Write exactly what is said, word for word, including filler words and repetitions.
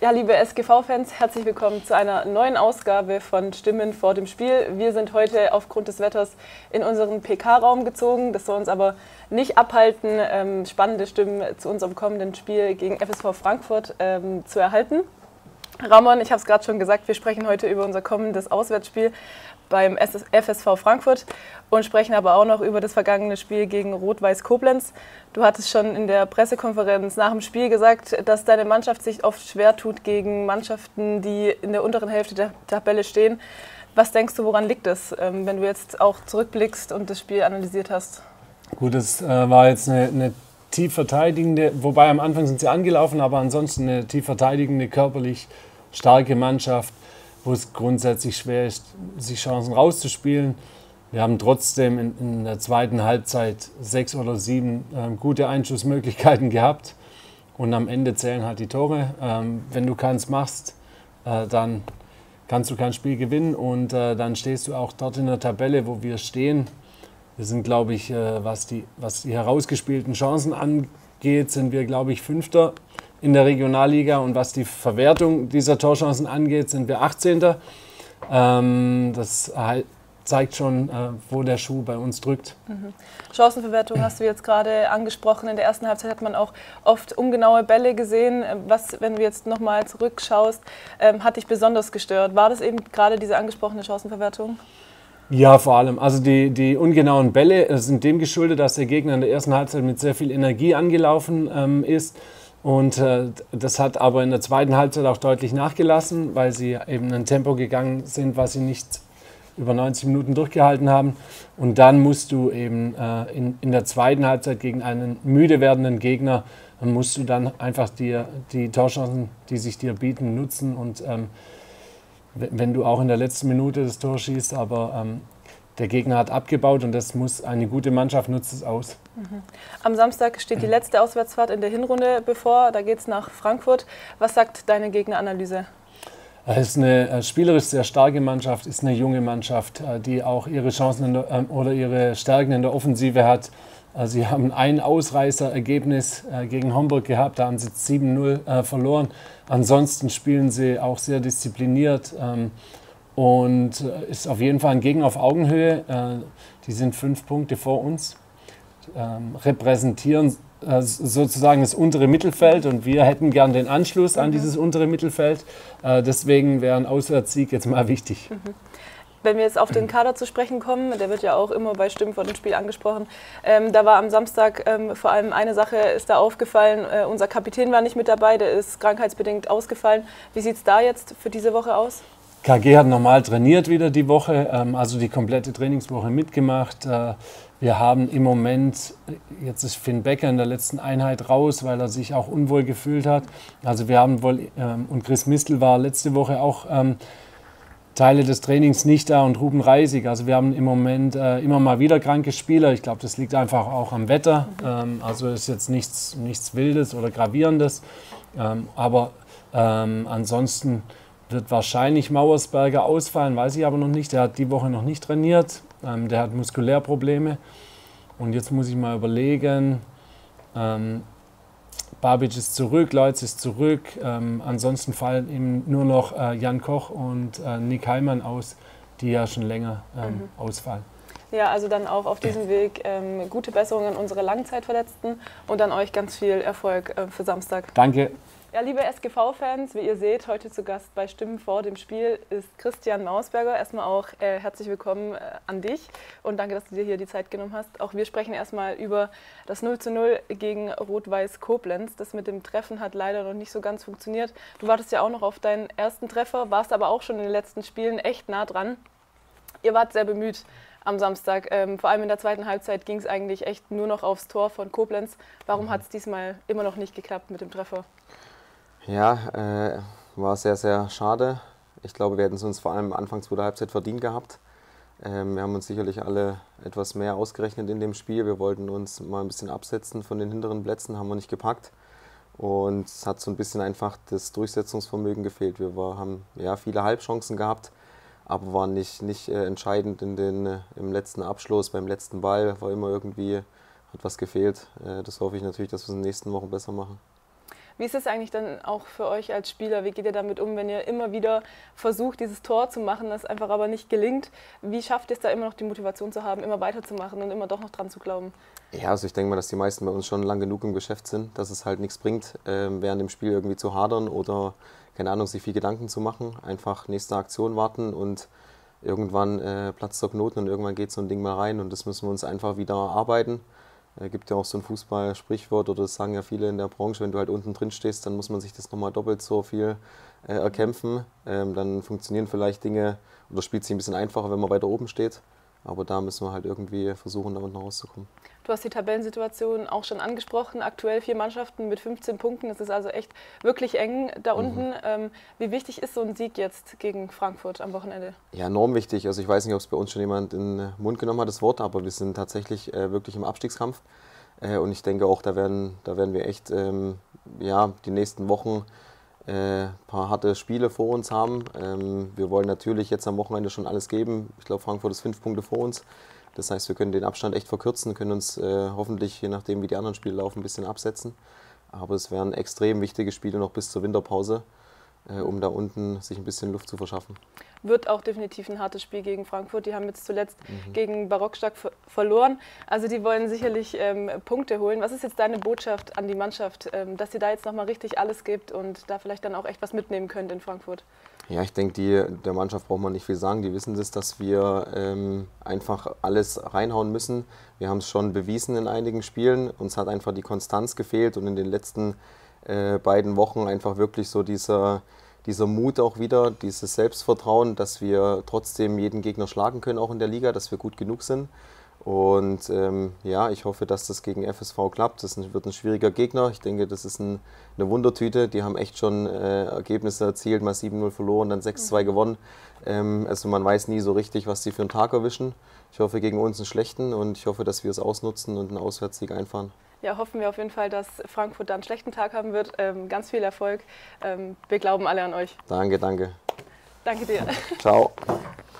Ja, liebe S G V-Fans, herzlich willkommen zu einer neuen Ausgabe von Stimmen vor dem Spiel. Wir sind heute aufgrund des Wetters in unseren P K-Raum gezogen. Das soll uns aber nicht abhalten, ähm, spannende Stimmen zu unserem kommenden Spiel gegen F S V Frankfurt ähm, zu erhalten. Ramon, ich habe es gerade schon gesagt, wir sprechen heute über unser kommendes Auswärtsspiel beim F S V Frankfurt und sprechen aber auch noch über das vergangene Spiel gegen Rot-Weiß Koblenz. Du hattest schon in der Pressekonferenz nach dem Spiel gesagt, dass deine Mannschaft sich oft schwer tut gegen Mannschaften, die in der unteren Hälfte der Tabelle stehen. Was denkst du, woran liegt das, wenn du jetzt auch zurückblickst und das Spiel analysiert hast? Gut, es äh, war jetzt eine, eine tief verteidigende, wobei am Anfang sind sie angelaufen, aber ansonsten eine tief verteidigende, körperlich starke Mannschaft, wo es grundsätzlich schwer ist, sich Chancen rauszuspielen. Wir haben trotzdem in, in der zweiten Halbzeit sechs oder sieben äh, gute Einschussmöglichkeiten gehabt und am Ende zählen halt die Tore. Ähm, wenn du keins machst, äh, dann kannst du kein Spiel gewinnen und äh, dann stehst du auch dort in der Tabelle, wo wir stehen. Wir sind, glaube ich, äh, was, die, was die herausgespielten Chancen angeht, sind wir, glaube ich, Fünfter in der Regionalliga und was die Verwertung dieser Torchancen angeht, sind wir achtzehnter Ähm, das zeigt schon, äh, wo der Schuh bei uns drückt. Mhm. Chancenverwertung hast du jetzt gerade angesprochen. In der ersten Halbzeit hat man auch oft ungenaue Bälle gesehen. Was, wenn du jetzt nochmal zurückschaust, ähm, hat dich besonders gestört? War das eben gerade diese angesprochene Chancenverwertung? Ja, vor allem. Also die, die ungenauen Bälle sind dem geschuldet, dass der Gegner in der ersten Halbzeit mit sehr viel Energie angelaufen ähm, ist. Und äh, das hat aber in der zweiten Halbzeit auch deutlich nachgelassen, weil sie eben ein Tempo gegangen sind, was sie nicht über neunzig Minuten durchgehalten haben. Und dann musst du eben äh, in, in der zweiten Halbzeit gegen einen müde werdenden Gegner, dann musst du dann einfach dir die Torchancen, die sich dir bieten, nutzen. Und ähm, wenn du auch in der letzten Minute das Tor schießt, aber ähm, der Gegner hat abgebaut und das muss eine gute Mannschaft nutzt es aus. Mhm. Am Samstag steht die letzte Auswärtsfahrt in der Hinrunde bevor. Da geht es nach Frankfurt. Was sagt deine Gegneranalyse? Es ist eine spielerisch sehr starke Mannschaft, ist eine junge Mannschaft, die auch ihre Chancen in der, oder ihre Stärken in der Offensive hat. Sie haben ein Ausreißerergebnis gegen Homburg gehabt, da haben sie sieben null verloren. Ansonsten spielen sie auch sehr diszipliniert und ist auf jeden Fall ein Gegner auf Augenhöhe. Die sind fünf Punkte vor uns, repräsentieren sozusagen das untere Mittelfeld und wir hätten gern den Anschluss an dieses untere Mittelfeld. Deswegen wäre ein Auswärtssieg jetzt mal wichtig. Mhm. Wenn wir jetzt auf den Kader zu sprechen kommen, der wird ja auch immer bei Stimmen vor dem Spiel angesprochen, ähm, da war am Samstag ähm, vor allem eine Sache ist da aufgefallen, äh, unser Kapitän war nicht mit dabei, der ist krankheitsbedingt ausgefallen. Wie sieht es da jetzt für diese Woche aus? K G hat normal trainiert wieder die Woche, ähm, also die komplette Trainingswoche mitgemacht. Äh, Wir haben im Moment, jetzt ist Finn Becker in der letzten Einheit raus, weil er sich auch unwohl gefühlt hat. Also wir haben wohl, ähm, und Chris Mistel war letzte Woche auch ähm, Teile des Trainings nicht da und Ruben Reisig. Also wir haben im Moment äh, immer mal wieder kranke Spieler. Ich glaube, das liegt einfach auch am Wetter. Mhm. Ähm, also ist jetzt nichts, nichts Wildes oder Gravierendes. Ähm, aber ähm, ansonsten wird wahrscheinlich Mauersberger ausfallen, weiß ich aber noch nicht. Der hat die Woche noch nicht trainiert. Ähm, der hat Muskulärprobleme. Und jetzt muss ich mal überlegen. Ähm, Babic ist zurück, Leutz ist zurück. Ähm, ansonsten fallen eben nur noch äh, Jan Koch und äh, Nick Heimann aus, die ja schon länger ähm, mhm. ausfallen. Ja, also dann auch auf diesem Weg ähm, gute Besserung an unsere Langzeitverletzten und dann euch ganz viel Erfolg äh, für Samstag. Danke. Ja, liebe S G V-Fans, wie ihr seht, heute zu Gast bei Stimmen vor dem Spiel ist Christian Mausberger. Erstmal auch äh, herzlich willkommen äh, an dich und danke, dass du dir hier die Zeit genommen hast. Auch wir sprechen erstmal über das null zu null gegen Rot-Weiß Koblenz. Das mit dem Treffen hat leider noch nicht so ganz funktioniert. Du wartest ja auch noch auf deinen ersten Treffer, warst aber auch schon in den letzten Spielen echt nah dran. Ihr wart sehr bemüht am Samstag. Ähm, vor allem in der zweiten Halbzeit ging es eigentlich echt nur noch aufs Tor von Koblenz. Warum hat es diesmal immer noch nicht geklappt mit dem Treffer? Ja, äh, war sehr, sehr schade. Ich glaube, wir hätten es uns vor allem Anfang zweiter Halbzeit verdient gehabt. Ähm, wir haben uns sicherlich alle etwas mehr ausgerechnet in dem Spiel. Wir wollten uns mal ein bisschen absetzen von den hinteren Plätzen, haben wir nicht gepackt. Und es hat so ein bisschen einfach das Durchsetzungsvermögen gefehlt. Wir war, haben ja, viele Halbchancen gehabt, aber waren nicht, nicht äh, entscheidend in den, äh, im letzten Abschluss, beim letzten Ball. War immer irgendwie, hat was gefehlt. Äh, das hoffe ich natürlich, dass wir es in den nächsten Wochen besser machen. Wie ist es eigentlich dann auch für euch als Spieler? Wie geht ihr damit um, wenn ihr immer wieder versucht, dieses Tor zu machen, das einfach aber nicht gelingt? Wie schafft ihr es da immer noch die Motivation zu haben, immer weiterzumachen und immer doch noch dran zu glauben? Ja, also ich denke mal, dass die meisten bei uns schon lang genug im Geschäft sind, dass es halt nichts bringt, äh, während dem Spiel irgendwie zu hadern oder, keine Ahnung, sich viel Gedanken zu machen. Einfach nächste Aktion warten und irgendwann äh, platzt der Knoten und irgendwann geht so ein Ding mal rein und das müssen wir uns einfach wieder arbeiten. Es gibt ja auch so ein Fußball-Sprichwort, oder das sagen ja viele in der Branche, wenn du halt unten drin stehst, dann muss man sich das nochmal doppelt so viel äh, erkämpfen. Ähm, dann funktionieren vielleicht Dinge oder spielt sich ein bisschen einfacher, wenn man weiter oben steht. Aber da müssen wir halt irgendwie versuchen, da unten rauszukommen. Du hast die Tabellensituation auch schon angesprochen. Aktuell vier Mannschaften mit fünfzehn Punkten. Das ist also echt wirklich eng da unten. Mhm. Ähm, wie wichtig ist so ein Sieg jetzt gegen Frankfurt am Wochenende? Ja, enorm wichtig. Also ich weiß nicht, ob es bei uns schon jemand in den Mund genommen hat, das Wort, aber wir sind tatsächlich äh, wirklich im Abstiegskampf. Äh, und ich denke auch, da werden, da werden wir echt ähm, ja, die nächsten Wochen ein äh, paar harte Spiele vor uns haben. Ähm, wir wollen natürlich jetzt am Wochenende schon alles geben. Ich glaube, Frankfurt ist fünf Punkte vor uns. Das heißt, wir können den Abstand echt verkürzen, können uns äh, hoffentlich, je nachdem wie die anderen Spiele laufen, ein bisschen absetzen. Aber es wären extrem wichtige Spiele noch bis zur Winterpause, äh, um da unten sich ein bisschen Luft zu verschaffen. Wird auch definitiv ein hartes Spiel gegen Frankfurt. Die haben jetzt zuletzt mhm. gegen Barockstadt ver verloren. Also die wollen sicherlich ähm, Punkte holen. Was ist jetzt deine Botschaft an die Mannschaft, ähm, dass ihr da jetzt nochmal richtig alles gibt und da vielleicht dann auch echt was mitnehmen könnt in Frankfurt? Ja, ich denke, die, der Mannschaft braucht man nicht viel sagen. Die wissen das, dass wir ähm, einfach alles reinhauen müssen. Wir haben es schon bewiesen in einigen Spielen. Uns hat einfach die Konstanz gefehlt und in den letzten äh, beiden Wochen einfach wirklich so dieser, dieser Mut auch wieder, dieses Selbstvertrauen, dass wir trotzdem jeden Gegner schlagen können, auch in der Liga, dass wir gut genug sind. Und ähm, ja, ich hoffe, dass das gegen F S V klappt. Das wird ein schwieriger Gegner. Ich denke, das ist ein, eine Wundertüte. Die haben echt schon äh, Ergebnisse erzielt, mal sieben null verloren, dann sechs zwei gewonnen. Ähm, also man weiß nie so richtig, was die für einen Tag erwischen. Ich hoffe gegen uns einen schlechten und ich hoffe, dass wir es ausnutzen und einen Auswärtssieg einfahren. Ja, hoffen wir auf jeden Fall, dass Frankfurt dann einen schlechten Tag haben wird. Ähm, ganz viel Erfolg. Ähm, wir glauben alle an euch. Danke, danke. Danke dir. Ciao.